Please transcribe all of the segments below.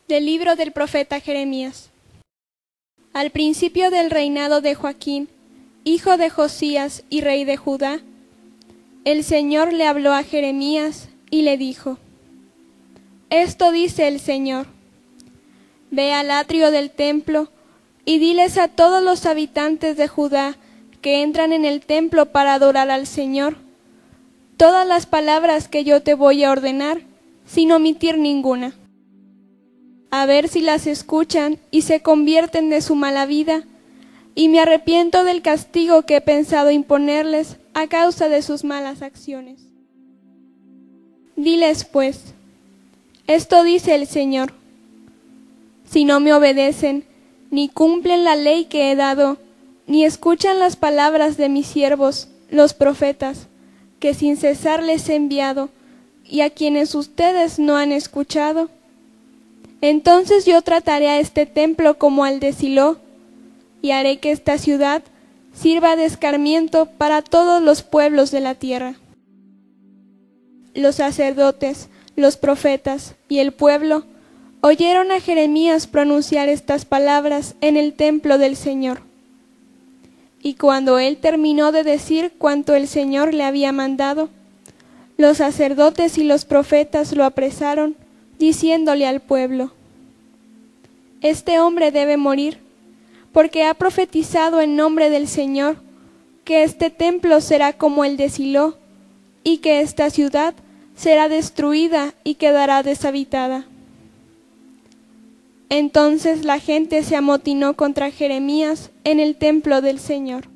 Del libro del profeta Jeremías. Al principio del reinado de Joaquín, hijo de Josías y rey de Judá, el Señor le habló a Jeremías y le dijo: Esto dice el Señor: Ve al atrio del templo y diles a todos los habitantes de Judá que entran en el templo para adorar al Señor todas las palabras que yo te voy a ordenar, sin omitir ninguna. A ver si las escuchan y se convierten de su mala vida, y me arrepiento del castigo que he pensado imponerles a causa de sus malas acciones. Diles pues: Esto dice el Señor: Si no me obedecen, ni cumplen la ley que he dado, ni escuchan las palabras de mis siervos, los profetas, que sin cesar les he enviado, y a quienes ustedes no han escuchado, entonces yo trataré a este templo como al de Silo, y haré que esta ciudad sirva de escarmiento para todos los pueblos de la tierra. Los sacerdotes, los profetas y el pueblo oyeron a Jeremías pronunciar estas palabras en el templo del Señor. Y cuando él terminó de decir cuanto el Señor le había mandado, los sacerdotes y los profetas lo apresaron, diciéndole al pueblo: Este hombre debe morir, porque ha profetizado en nombre del Señor que este templo será como el de Silo, y que esta ciudad será destruida y quedará deshabitada. Entonces la gente se amotinó contra Jeremías en el templo del Señor.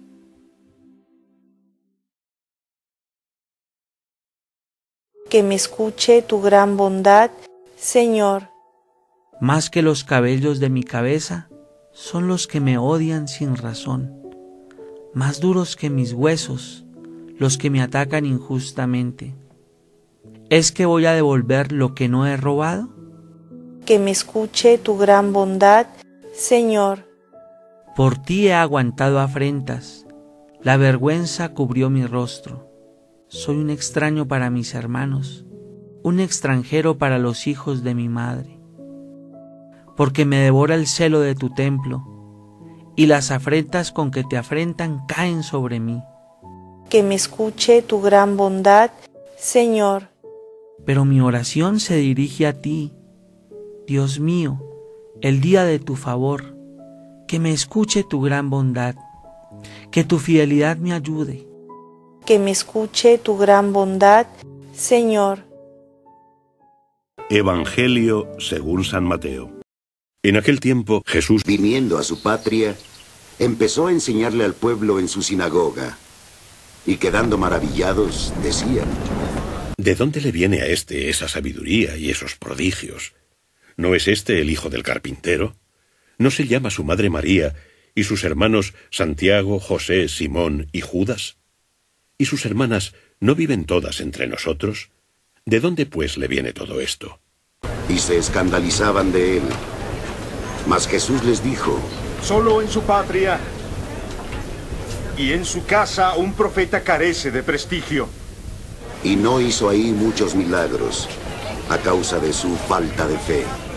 Que me escuche tu gran bondad, Señor. Más que los cabellos de mi cabeza son los que me odian sin razón, más duros que mis huesos los que me atacan injustamente. ¿Es que voy a devolver lo que no he robado? Que me escuche tu gran bondad, Señor. Por ti he aguantado afrentas, la vergüenza cubrió mi rostro. Soy un extraño para mis hermanos, un extranjero para los hijos de mi madre. Porque me devora el celo de tu templo, y las afrentas con que te afrentan caen sobre mí. Que me escuche tu gran bondad, Señor. Pero mi oración se dirige a ti, Dios mío, el día de tu favor. Que me escuche tu gran bondad, que tu fidelidad me ayude. Que me escuche tu gran bondad, Señor. Evangelio según San Mateo. En aquel tiempo Jesús, viniendo a su patria, empezó a enseñarle al pueblo en su sinagoga, y quedando maravillados, decían: ¿de dónde le viene a éste esa sabiduría y esos prodigios? ¿No es este el hijo del carpintero? ¿No se llama su madre María y sus hermanos Santiago, José, Simón y Judas? ¿Y sus hermanas no viven todas entre nosotros? ¿De dónde pues le viene todo esto? Y se escandalizaban de él. Mas Jesús les dijo: solo en su patria y en su casa un profeta carece de prestigio. Y no hizo ahí muchos milagros, a causa de su falta de fe.